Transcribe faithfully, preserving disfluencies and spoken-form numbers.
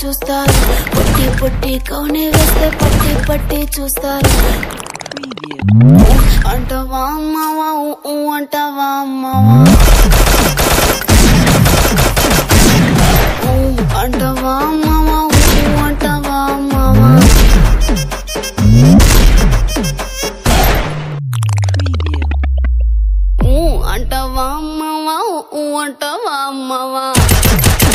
చూస్తారు పొట్టి పొట్టి కౌని వేస్తే పట్టి పట్టి చూస్తారు అంటవా అమ్మవా ఊ అంటవా అమ్మవా అంటవా అమ్మవా ఊ అంటవా అమ్మవా ఊ అంటవా అమ్మవా ఊ అంటవా అమ్మవా